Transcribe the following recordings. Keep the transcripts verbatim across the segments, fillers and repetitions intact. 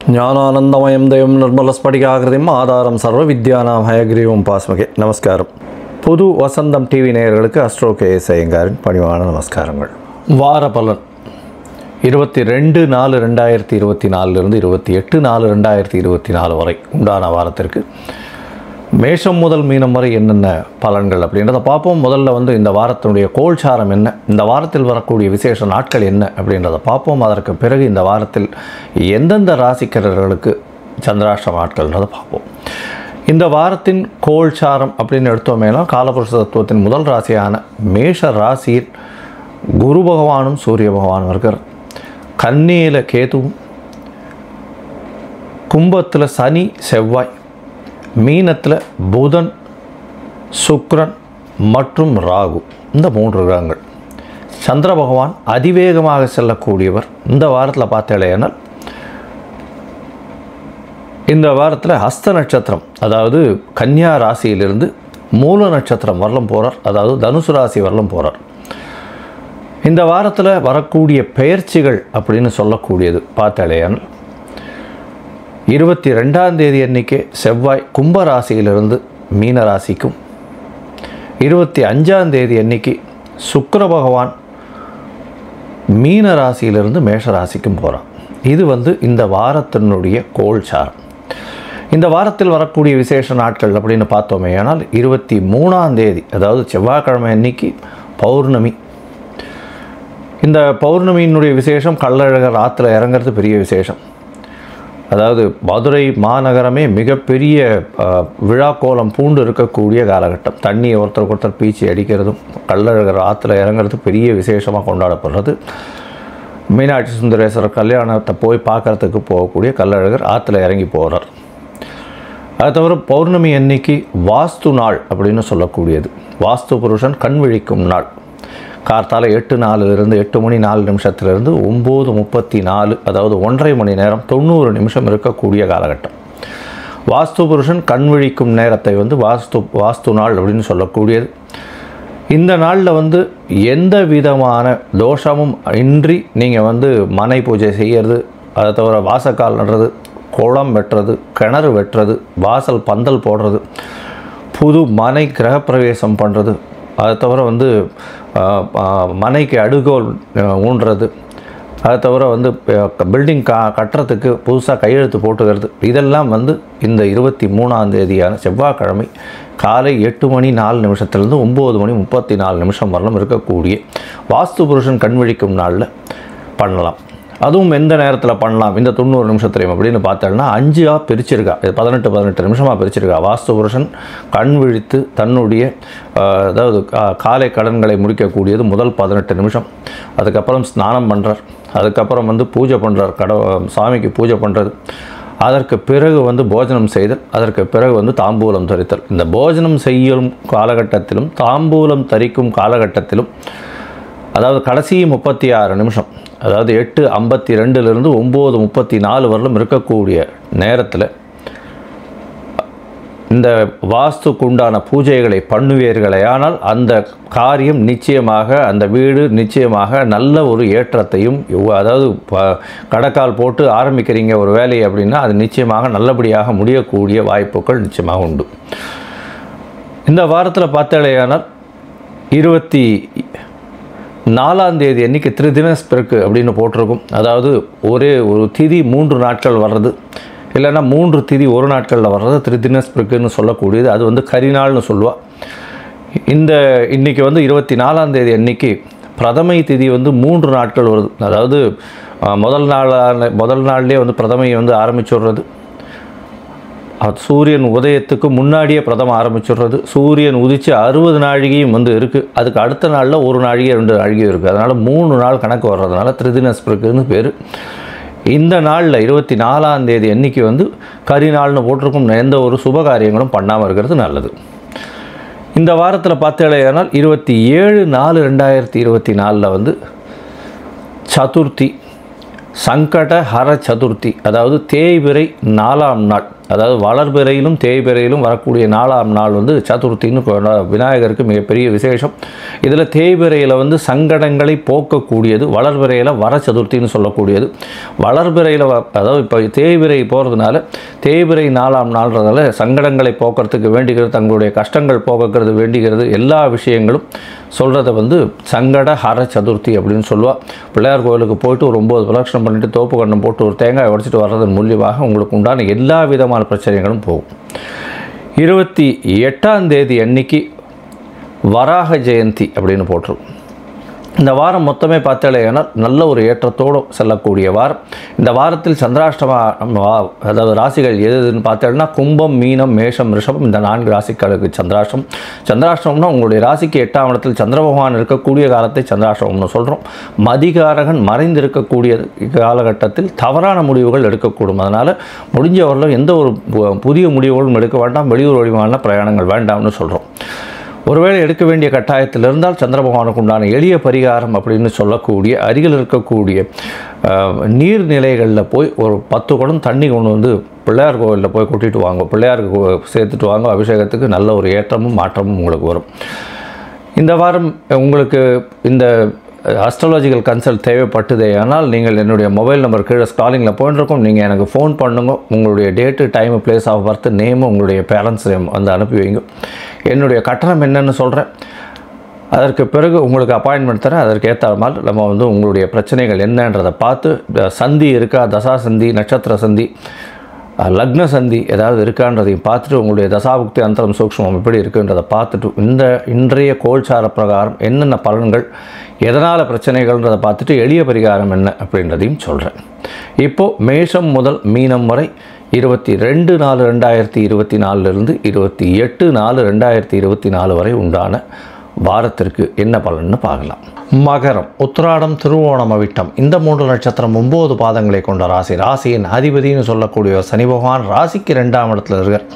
ஞானானந்தமயம் தேவம் நிர்மலஸ்படிகாகிருதிம் ஆதாரம் சர்வ வித்யானாம் ஹயக்ரீவம் பாஸ்மகே. நமஸ்காரம். புது வசந்தம் டிவி நேயர்களுக்கு அஸ்ட்ரோ கே எஸ் ஐயங்காரின் பணிவான நமஸ்காரங்கள். வார பலன் இருபத்தி ரெண்டு நாலு ரெண்டாயிரத்தி இருபத்தி நாலுலேருந்து இருபத்தி எட்டு நாலு ரெண்டாயிரத்தி இருபத்தி நாலு வரை உண்டான வாரத்திற்கு மேஷம் முதல் மீனம் வரை என்னென்ன பலன்கள் அப்படின்றத பார்ப்போம். முதல்ல வந்து இந்த வாரத்தினுடைய கோல்சாரம் என்ன, இந்த வாரத்தில் வரக்கூடிய விசேஷ நாட்கள் என்ன அப்படின்றத பார்ப்போம். அதற்கு பிறகு இந்த வாரத்தில் எந்தெந்த ராசிக்காரர்களுக்கு சந்திராஷ்டம நாட்கள்ன்றதை பார்ப்போம். இந்த வாரத்தின் கோல்சாரம் அப்படின்னு எடுத்தோமேனா காலபுருஷ தத்துவத்தின் முதல் ராசியான மேஷ ராசியில் குரு பகவானும் சூரிய பகவானும் இருக்கிற கன்னியில் கேதுவும், கும்பத்தில் சனி செவ்வாய், மீனத்தில் புதன் சுக்கிரன் மற்றும் ராகு, இந்த மூன்று கிரகங்கள். சந்திர பகவான் அதிவேகமாக செல்லக்கூடியவர். இந்த வாரத்தில் பார்த்தேனால் இந்த வாரத்தில் ஹஸ்த நட்சத்திரம், அதாவது கன்னியா ராசியிலிருந்து மூல நட்சத்திரம் வரலும் போகிறார், அதாவது தனுசு ராசி வரலும் போகிறார். இந்த வாரத்தில் வரக்கூடிய பெயர்ச்சிகள் அப்படின்னு சொல்லக்கூடியது பார்த்தேனால் இருபத்தி ரெண்டாம் தேதி அன்றைக்கே செவ்வாய் கும்ப ராசியிலிருந்து மீன ராசிக்கும், இருபத்தி அஞ்சாம் தேதி அன்றைக்கி சுக்கிர பகவான் மீன ராசியிலிருந்து மேஷ ராசிக்கும் போகிறான். இது வந்து இந்த வாரத்தினுடைய கோல்சாரம். இந்த வாரத்தில் வரக்கூடிய விசேஷ நாட்கள் அப்படின்னு பார்த்தோமே ஆனால் இருபத்தி மூணாம் தேதி, அதாவது செவ்வாய்க்கிழமை அன்னைக்கு பௌர்ணமி. இந்த பௌர்ணமியினுடைய விசேஷம் கள்ளழகர் ஆற்றுல இறங்கிறது பெரிய விசேஷம். அதாவது மதுரை மாநகரமே மிகப்பெரிய விழா கோலம் பூண்டு இருக்கக்கூடிய காலகட்டம். தண்ணியை ஒருத்தருக்கு ஒருத்தர் பீச்சி அடிக்கிறதும் கள்ளழகர் ஆற்றுல இறங்கிறது பெரிய விசேஷமாக கொண்டாடப்படுறது. மீனாட்சி சுந்தரேஸ்வரர் கல்யாணத்தை போய் பார்க்குறதுக்கு போகக்கூடிய கள்ளழகர் ஆற்றுல இறங்கி போகிறார். அது தவிர பௌர்ணமி அன்னைக்கு வாஸ்து நாள் அப்படின்னு சொல்லக்கூடியது. வாஸ்து புருஷன் கண் விழிக்கும் நாள். கார்த்தால எட்டு நாலுலேருந்து எட்டு மணி நாலு நிமிஷத்துலேருந்து ஒம்பது முப்பத்தி நாலு, அதாவது ஒன்றரை மணி நேரம் தொண்ணூறு நிமிஷம் இருக்கக்கூடிய காலகட்டம். வாஸ்து புருஷன் கண் விழிக்கும் நேரத்தை வந்து வாஸ்து வாஸ்து நாள் அப்படின்னு சொல்லக்கூடியது. இந்த நாளில் வந்து எந்த விதமான தோஷமும் இன்றி நீங்கள் வந்து மனை பூஜை செய்கிறது, அதை தவிர வாசக்கால் நடுறது, குளம் வெட்டுறது, கிணறு வெட்டுறது, வாசல் பந்தல் போடுறது, புது மனை கிரகப்பிரவேசம் பண்ணுறது, அதை தவிர வந்து மனைக்கு அடுகோல் ஊன்றது, அதை தவிர வந்து பில்டிங் கா கட்டுறதுக்கு புதுசாக கையெழுத்து போட்டுக்கிறது, இதெல்லாம் வந்து இந்த இருபத்தி மூணாம் தேதியான செவ்வாய்க்கிழமை காலை எட்டு மணி நாலு நிமிஷத்துலேருந்து ஒம்பது மணி முப்பத்தி நாலு நிமிஷம் வரலும் இருக்கக்கூடிய வாஸ்து புருஷன் கண் விழிக்கும் நாளில் பண்ணலாம். அதுவும் எந்த நேரத்தில் பண்ணலாம் இந்த தொண்ணூறு நிமிஷத்துலையும் அப்படின்னு பார்த்தோம்னா அஞ்சாக பிரிச்சிருக்கா, இது பதினெட்டு பதினெட்டு நிமிஷமாக பிரிச்சிருக்கா. வாஸ்து புருஷன் கண் விழித்து தன்னுடைய அதாவது காலை கடன்களை முடிக்கக்கூடியது முதல் பதினெட்டு நிமிஷம். அதுக்கப்புறம் ஸ்நானம் பண்ணுறார், அதுக்கப்புறம் வந்து பூஜை பண்ணுறார், கட சாமிக்கு பூஜை பண்ணுறது, அதற்கு பிறகு வந்து போஜனம் செய்தல், அதற்கு பிறகு வந்து தாம்பூலம் தரித்தல். இந்த போஜனம் செய்யும் காலகட்டத்திலும் தாம்பூலம் தரிக்கும் காலகட்டத்திலும், அதாவது கடைசி முப்பத்தி ஆறு நிமிஷம், அதாவது எட்டு ஐம்பத்தி ரெண்டுலேருந்து ஒம்பது முப்பத்தி நாலு வரலும் இருக்கக்கூடிய நேரத்தில் இந்த வாஸ்துக்கு உண்டான பூஜைகளை பண்ணுவீர்களே ஆனால் அந்த காரியம் நிச்சயமாக, அந்த வீடு நிச்சயமாக நல்ல ஒரு ஏற்றத்தையும், அதாவது கடக்கால் போட்டு ஆரம்பிக்கிறீங்க ஒரு வேலையை அப்படின்னா அது நிச்சயமாக நல்லபடியாக முடியக்கூடிய வாய்ப்புகள் நிச்சயமாக உண்டு. இந்த வாரத்தில் பார்த்தாலேயானால் இருபத்தி நாலாம் தேதி அன்றைக்கி திரிதினஸ்பிறகு அப்படின்னு போட்டிருக்கும். அதாவது ஒரே ஒரு திதி மூன்று நாட்கள் வர்றது, இல்லைன்னா மூன்று திதி ஒரு நாட்களில் வர்றது திரிதினஸ்பிறகுன்னு சொல்லக்கூடியது. அது வந்து கரிநாள்னு சொல்லுவாள். இந்த இன்றைக்கி வந்து இருபத்தி நாலாம் தேதி அன்றைக்கி பிரதமை திதி வந்து மூன்று நாட்கள் வருது. அதாவது முதல் நாளான முதல் நாள்லேயே வந்து பிரதமையை வந்து ஆரம்பிச்சுடுறது. சூரியன் உதயத்துக்கு முன்னாடியே பிரதம ஆரம்பிச்சுடுறது. சூரியன் உதித்து அறுபது நாழிகையும் வந்து இருக்குது. அதுக்கு அடுத்த நாளில் ஒரு நாழிகை ரெண்டு நாழிகையும் இருக்குது. அதனால் மூணு நாள் கணக்கு வர்றதுனால திரிதினஸ்பிறகுன்னு பேர். இந்த நாளில் இருபத்தி நாலாம் தேதி அன்றைக்கி வந்து கரிநாள்னு போட்டிருக்கும். எந்த ஒரு சுப காரியங்களும் பண்ணாமல் இருக்கிறது நல்லது. இந்த வாரத்தில் பார்த்தேனால் இருபத்தி ஏழு நாலு ரெண்டாயிரத்தி இருபத்தி நாலில் வந்து சதுர்த்தி, சங்கட ஹர சதுர்த்தி, அதாவது தேய்பிறை நாலாம் நாள். அதாவது வளர்பிறையிலும் தேய்பிறையிலும் வரக்கூடிய நாலாம் நாள் வந்து சதுர்த்தின்னு விநாயகருக்கு மிகப்பெரிய விசேஷம். இதில் தேய்பிறையில் வந்து சங்கடங்களை போக்கக்கூடியது, வளர்பிறையில் வர சதுர்த்தின்னு சொல்லக்கூடியது. வளர்பிறையில் அதாவது இப்போ தேய்பிறை போகிறதுனால தேய்பிறை நாலாம் நாள்ன்றதால சங்கடங்களை போக்குறதுக்கு வேண்டிக்கிறது, தங்களுடைய கஷ்டங்கள் போக்குறது வேண்டிக்கிறது, எல்லா விஷயங்களும் சொல்கிறத வந்து சங்கட ஹர சதுர்த்தி அப்படின்னு சொல்லுவாள். பிள்ளையார் கோயிலுக்கு போயிட்டு ஒரு ஒம்பது பிரதட்சணம் பண்ணிவிட்டு தோப்பு கண்ணம் போட்டு ஒரு தேங்காய் உடைச்சிட்டு வர்றதன் மூலியமாக உங்களுக்கு உண்டான எல்லா விதமான பிரச்சனைகளும் போகும். இருபத்தி எட்டாம் தேதி அன்னைக்கு வராக ஜெயந்தி அப்படின்னு போட்டுரும். இந்த வாரம் மொத்தமே பார்த்தாலேனா நல்ல ஒரு ஏற்றத்தோடு செல்லக்கூடிய வாரம். இந்த வாரத்தில் சந்திராஷ்டமா அதாவது ராசிகள் எது எதுன்னு பார்த்தோம்னா கும்பம், மீனம், மேஷம், ரிஷபம் இந்த நான்கு ராசிகளுக்கு சந்திராஷ்டம். சந்திராஷ்டம்னா உங்களுடைய ராசிக்கு எட்டாம் இடத்தில் சந்திர பகவான் இருக்கக்கூடிய காலத்தை சந்திராஷ்டமம்னு சொல்கிறோம். மதிகாரகன் மறைந்து இருக்கக்கூடிய காலகட்டத்தில் தவறான முடிவுகள் எடுக்கக்கூடும். அதனால் முடிஞ்சவர்களும் எந்த ஒரு புதிய முடிவுகளும் எடுக்க வேண்டாம், வெளியூர் வழிவான பிரயாணங்கள் வேண்டாம்னு சொல்கிறோம். ஒருவேளை எடுக்க வேண்டிய கட்டாயத்தில் இருந்தால் சந்திர பகவானுக்கு உண்டான எளிய பரிகாரம் அப்படின்னு சொல்லக்கூடிய அருகில் இருக்கக்கூடிய நீர்நிலைகளில் போய் ஒரு பத்து குடம் தண்ணி கொண்டு வந்து பிள்ளையார் கோவிலில் போய் கொட்டிட்டு வாங்க, பிள்ளையாருக்கு சேர்த்துட்டு வாங்க. அபிஷேகத்துக்கு நல்ல ஒரு ஏற்றமும் மாற்றமும் உங்களுக்கு வரும். இந்த வாரம் உங்களுக்கு இந்த அஸ்ட்ராலஜிக்கல் கன்சல்ட் தேவைப்பட்டதே ஆனால் நீங்கள் என்னுடைய மொபைல் நம்பர் கீழே ஸ்காலிங்கில் போயிட்டுருக்கோம். நீங்கள் எனக்கு ஃபோன் பண்ணுங்க. உங்களுடைய date, time, place of birth, name, உங்களுடைய பேரண்ட்ஸ் நேம் வந்து அனுப்பி வைங்க. என்னுடைய கட்டணம் என்னென்னு சொல்கிறேன். அதற்கு பிறகு உங்களுக்கு அப்பாயின்மெண்ட் தரேன். அதற்கு ஏற்ற மாதிரி நம்ம வந்து உங்களுடைய பிரச்சனைகள் என்னன்றதை பார்த்து, சந்தி இருக்கா, தசா சந்தி, நட்சத்திர சந்தி, லக்ன சந்தி ஏதாவது இருக்கான்றதையும் பார்த்துட்டு உங்களுடைய தசாபுக்தி அந்தரம் சூக்ஷ்மம் எப்படி இருக்குன்றதை பார்த்துட்டு இந்த இன்றைய கோல்சார பிரகாரம் என்னென்ன பலன்கள், எதனால் பிரச்சனைகள்ன்றதை பார்த்துட்டு எளிய பரிகாரம் என்ன அப்படின்றதையும் சொல்கிறேன். இப்போது மேஷம் முதல் மீனம் வரை இருபத்தி ரெண்டு நாலு ரெண்டாயிரத்தி இருபத்தி நாலுலேருந்து இருபத்தி எட்டு நாலு ரெண்டாயிரத்தி இருபத்தி நாலு வரை உண்டான வாரத்திற்கு என்ன பலன்னு பார்க்கலாம். மகரம், உத்திராடம், திருவோணம், அவிட்டம் இந்த மூன்று நட்சத்திரம் ஒம்பது பாதங்களை கொண்ட ராசி. ராசியின் அதிபதினு சொல்லக்கூடிய சனி பகவான் ராசிக்கு ரெண்டாம் இடத்துல இருக்கார்.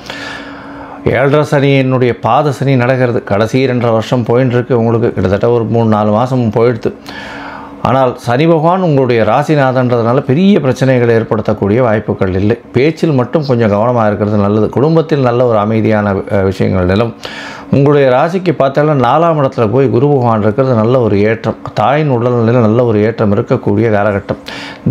ஏழரை சனியினுடைய பாத சனி நடக்கிறது. கடைசி ரெண்டரை வருஷம் போயின்னு இருக்கு. உங்களுக்கு கிட்டத்தட்ட ஒரு மூணு நாலு மாதம் போயிடுது. ஆனால் சனி பகவான் உங்களுடைய ராசிநாதன்றதுனால பெரிய பிரச்சனைகளை ஏற்படுத்தக்கூடிய வாய்ப்புகள் இல்லை. பேச்சில் மட்டும் கொஞ்சம் கவனமாக இருக்கிறது நல்லது. குடும்பத்தில் நல்ல ஒரு அமைதியான விஷயங்கள் நிலம். உங்களுடைய ராசிக்கு பார்த்தாலும் நாலாம் இடத்துல போய் குரு பகவான் இருக்கிறது நல்ல ஒரு ஏற்றம். தாயின் உடல்நிலையில் நல்ல ஒரு ஏற்றம் இருக்கக்கூடிய காலகட்டம்.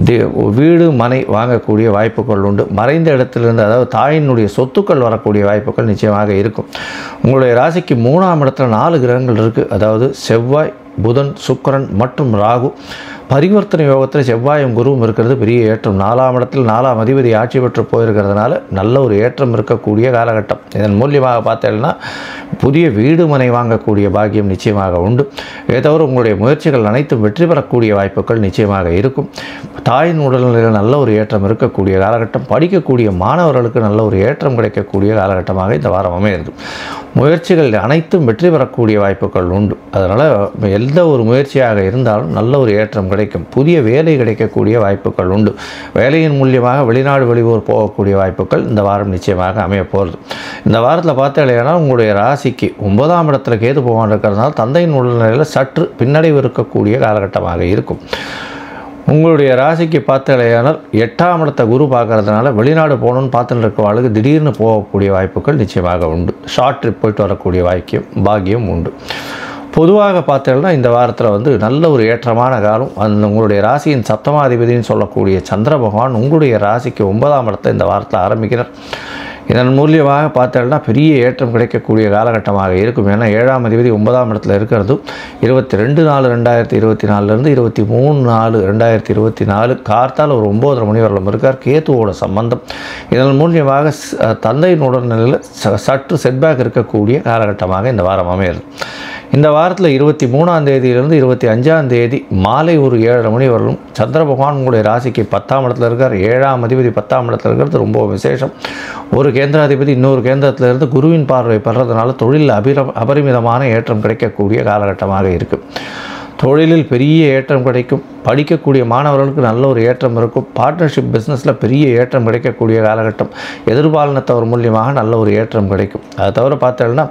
வீடு மனை வாங்கக்கூடிய வாய்ப்புகள் உண்டு. மறைந்த இடத்திலிருந்து அதாவது தாயினுடைய சொத்துக்கள் வரக்கூடிய வாய்ப்புகள் நிச்சயமாக இருக்கும். உங்களுடைய ராசிக்கு மூணாம் இடத்துல நாலு கிரகங்கள் இருக்குது. அதாவது செவ்வாய், புதன், சுக்கிரன் மற்றும் ராகு. பரிவர்த்தனை யோகத்தில் செவ்வாயும் குருவும் இருக்கிறது பெரிய ஏற்றம். நாலாம் இடத்தில் நாலாம் அதிபதி ஆட்சி பெற்று போயிருக்கிறதுனால நல்ல ஒரு ஏற்றம் இருக்கக்கூடிய காலகட்டம். இதன் மூலியமாக பார்த்தேன்னா புதிய வீடு மனை வாங்கக்கூடிய பாக்கியம் நிச்சயமாக உண்டு. இதை தவிர உங்களுடைய முயற்சிகள் அனைத்தும் வெற்றி பெறக்கூடிய வாய்ப்புகள் நிச்சயமாக இருக்கும். தாயின் உடல்நிலையில் நல்ல ஒரு ஏற்றம் இருக்கக்கூடிய காலகட்டம். படிக்கக்கூடிய மாணவர்களுக்கு நல்ல ஒரு ஏற்றம் கிடைக்கக்கூடிய காலகட்டமாக இந்த வாரம் அமைகிறது. முயற்சிகள் அனைத்தும் வெற்றி பெறக்கூடிய வாய்ப்புகள் உண்டு. அதனால் எந்த ஒரு முயற்சியாக இருந்தாலும் நல்ல ஒரு ஏற்றம் கிடைக்கும். புதிய வேலை கிடைக்கக்கூடிய வாய்ப்புகள் உண்டு. வேலையின் மூலியமாக வெளிநாடு வெளியூர் போகக்கூடிய வாய்ப்புகள் இந்த வாரம் நிச்சயமாக அமைய போகிறது. இந்த வாரத்தில் பார்த்தீங்கன்னா உங்களுடைய ராசிக்கு ஒன்பதாம் இடத்துல கேது பகவான் இருக்கிறதுனால தந்தையின் உடல்நிலையில் சற்று பின்னடைவு இருக்கக்கூடிய காலகட்டமாக இருக்கும். உங்களுடைய ராசிக்கு பார்த்தலையானால் எட்டாம் இடத்த குரு பார்க்கறதுனால வெளிநாடு போகணுன்னு பார்த்துட்டு இருக்கவாளுக்கு திடீர்னு போகக்கூடிய வாய்ப்புகள் நிச்சயமாக உண்டு. ஷார்ட் ட்ரிப் போயிட்டு வரக்கூடிய வாய்க்கியம் பாக்கியம் உண்டு. பொதுவாக பார்த்தீங்கன்னா இந்த வாரத்தில் வந்து நல்ல ஒரு ஏற்றமான காலம். அந்த உங்களுடைய ராசியின் சப்தமாதிபதினு சொல்லக்கூடிய சந்திர பகவான் உங்களுடைய ராசிக்கு ஒன்பதாம் இடத்தை இந்த வாரத்தில் ஆரம்பிக்கிறார். இதன் மூலியமாக பார்த்தோம்னா பெரிய ஏற்றம் கிடைக்கக்கூடிய காலகட்டமாக இருக்கும். ஏன்னா ஏழாம் அதிபதி ஒன்பதாம் இடத்துல இருக்கிறது. இருபத்தி ரெண்டு நாலு ரெண்டாயிரத்தி இருபத்தி நாலுலேருந்து இருபத்தி மூணு நாலு ரெண்டாயிரத்தி இருபத்தி நாலு கார்த்தால் ஒரு ஒம்போதரை மணி வரலும் இருக்கார். கேத்துவோட சம்பந்தம். இதன் மூலியமாக தந்தையின் உடல்நிலையில் சற்று செட்பேக் இருக்கக்கூடிய காலகட்டமாக இந்த வாரம் அமைகிறது. இந்த வாரத்தில் இருபத்தி மூணாம் தேதியிலிருந்து இருபத்தி அஞ்சாம் தேதி மாலை ஒரு ஏழரை மணி வரலும் சந்திர பகவான் உங்களுடைய ராசிக்கு பத்தாம் இடத்துல இருக்கார். ஏழாம் அதிபதி பத்தாம் இடத்துல இருக்கிறது ரொம்ப விசேஷம். ஒரு கேந்திராதிபதி இன்னொரு கேந்திரத்தில் இருந்து குருவின் பார்வை பெறதுனால தொழிலில் அபிர அபரிமிதமான ஏற்றம் கிடைக்கக்கூடிய காலகட்டமாக இருக்குது. தொழிலில் பெரிய ஏற்றம் கிடைக்கும். படிக்கக்கூடிய மாணவர்களுக்கு நல்ல ஒரு ஏற்றம் இருக்கும். பார்ட்னர்ஷிப் பிஸ்னஸில் பெரிய ஏற்றம் கிடைக்கக்கூடிய காலகட்டம். எதிர்பாலினத்தவர் மூலியமாக நல்ல ஒரு ஏற்றம் கிடைக்கும். அதை தவிர பார்த்தோம்னா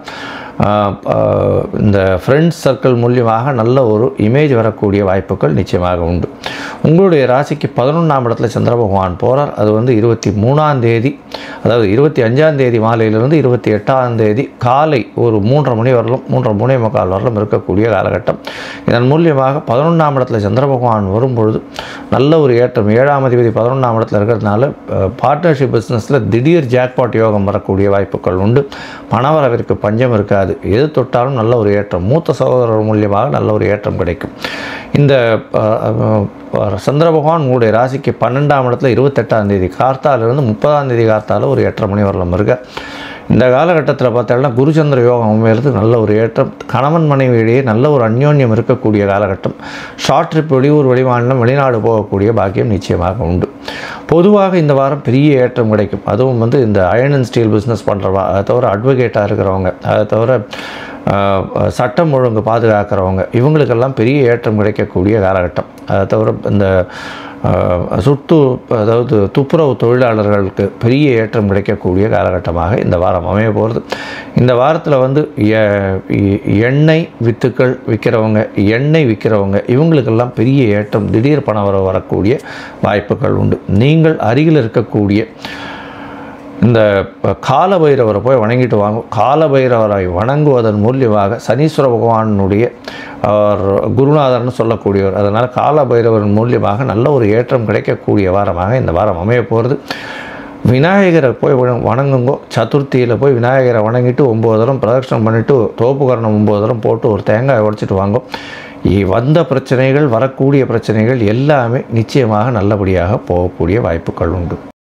இந்த ஃப்ரெண்ட்ஸ் சர்க்கிள் மூலியமாக நல்ல ஒரு இமேஜ் வரக்கூடிய வாய்ப்புகள் நிச்சயமாக உண்டு. உங்களுடைய ராசிக்கு பதினொன்றாம் இடத்துல சந்திர பகவான் போகிறார். அது வந்து இருபத்தி மூணாம் தேதி, அதாவது இருபத்தி அஞ்சாம் தேதி மாலையிலிருந்து இருபத்தி எட்டாம் தேதி காலை ஒரு மூன்றரை மணி வரலும் மூன்றரை மூணே முக்கால் வரலும் இருக்கக்கூடிய காலகட்டம். இதன் மூலியமாக பதினொன்றாம் இடத்துல சந்திர பகவான் வரும்பொழுது நல்ல ஒரு ஏற்றம். ஏழாம் அதிபதி பதினொன்றாம் இடத்துல இருக்கிறதுனால பார்ட்னர்ஷிப் பிஸ்னஸில் திடீர் ஜாக்பாட் யோகம் வரக்கூடிய வாய்ப்புகள் உண்டு. பணவரவிற்கு பஞ்சம் இருக்காது. எது தொட்டாலும் நல்ல ஒரு ஏற்றம். மூத்த சகோதரர் மூலியமாக நல்ல ஒரு ஏற்றம் கிடைக்கும். இந்த சந்திர பகவான் உங்களுடைய ராசிக்கு பன்னெண்டாம் இடத்துல இருபத்தெட்டாம் தேதி கார்த்தாலிருந்து முப்பதாம் தேதி கார்த்தால ஒரு எட்டரை மணி வரலாம் இருக்க. இந்த காலகட்டத்தில் பார்த்தோம்னா குருச்சந்திர யோகம் அமைகிறது. நல்ல ஒரு ஏற்றம். கணவன் மனைவியிடையே நல்ல ஒரு அந்யோன்யம் இருக்கக்கூடிய காலகட்டம். ஷார்ட் ட்ரிப், வெளியூர் வெளிமாநிலம் வெளிநாடு போகக்கூடிய பாக்கியம் நிச்சயமாக உண்டு. பொதுவாக இந்த வாரம் பெரிய ஏற்றம் கிடைக்கும். அதுவும் வந்து இந்த அயர்ன் அண்ட் ஸ்டீல் பிஸ்னஸ் பண்ணுறவா, அதை தவிர அட்வொகேட்டாக இருக்கிறவங்க, அதை தவிர சட்டம் ஒழுங்கு பாதுகாக்கிறவங்க, இவங்களுக்கெல்லாம் பெரிய ஏற்றம் கிடைக்கக்கூடிய காலகட்டம். அதை தவிர இந்த சுட்டு அதாவது துப்புரவு தொழிலாளர்களுக்கு பெரிய ஏற்றம் கிடைக்கக்கூடிய காலகட்டமாக இந்த வாரம் அமைய போகிறது. இந்த வாரத்தில் வந்து எண்ணெய் வித்துக்கள் விற்கிறவங்க, எண்ணெய் விற்கிறவங்க, இவங்களுக்கெல்லாம் பெரிய ஏற்றம், திடீர் பண வரவு வரக்கூடிய வாய்ப்புகள் உண்டு. நீங்கள் அருகில் இருக்கக்கூடிய இந்த காலபைரவரை போய் வணங்கிட்டு வாங்க. காலபைரவரை வணங்குவதன் மூலியமாக சனீஸ்வர பகவானுடைய அவர் குருநாதர்னு சொல்லக்கூடியவர். அதனால் காலபைரவரின் மூலியமாக நல்ல ஒரு ஏற்றம் கிடைக்கக்கூடிய வாரமாக இந்த வாரம் அமைய போகிறது. விநாயகரை போய் வணங்குங்கோ. சதுர்த்தியில் போய் விநாயகரை வணங்கிட்டு ஒம்பது தரம் பிரதட்சணம் பண்ணிவிட்டு தோப்புக்கரணம் ஒம்பது தரம் போட்டு ஒரு தேங்காய் உடைச்சிட்டு வாங்கோ. வந்த பிரச்சனைகள், வரக்கூடிய பிரச்சனைகள் எல்லாமே நிச்சயமாக நல்லபடியாக போகக்கூடிய வாய்ப்புகள் உண்டு.